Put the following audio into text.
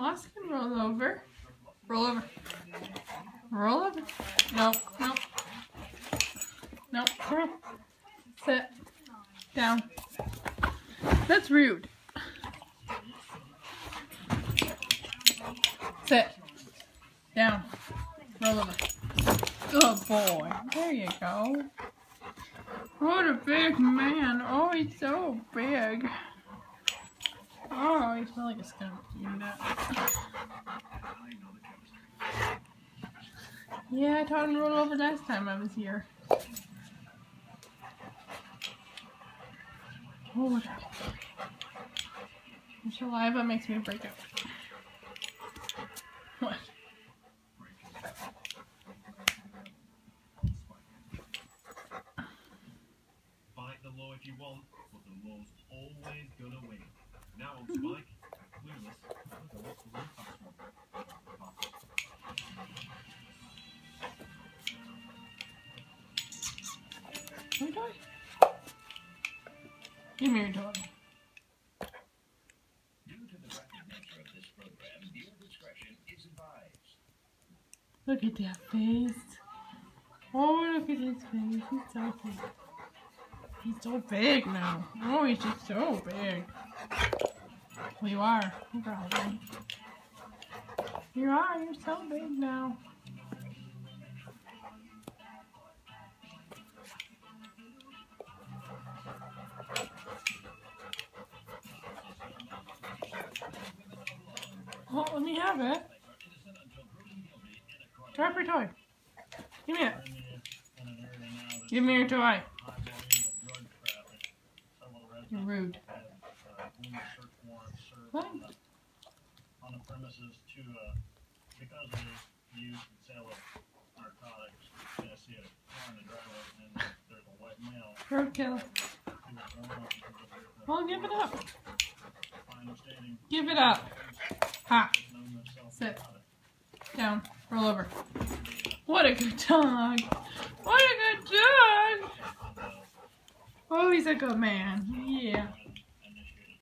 Mossten, roll over. Roll over. Roll over. No, no. No, come on. Sit. Down. That's rude. Sit. Down. Roll over. Good boy. There you go. What a big man. Oh, he's so big. Oh, you smell like a skunk. Yeah, I taught him to roll over last time I was here. Oh, what a big saliva makes me break out. What? Fight the law if you want, but the law's always gonna win. Now on Spike, clueless. What are you doing? Give me your toy. Due to the rapid nature of this program, viewer discretion is advised. Look at that face. Oh, look at his face. He's so big. He's so big now. Oh, he's just so big. Well, you are. You're probably. You are. You're so big now. Well, let me have it. Drop your toy. Give me it. Give me your toy. You're rude. What? On the premises to, because of the use and sale of narcotics, I see a car in the driveway and there's a white male. Roadkill. Well, give it up. Give it up. Ha. Sit. Down. Roll over. What a good dog. What a good dog. Oh, he's a good man. Yeah.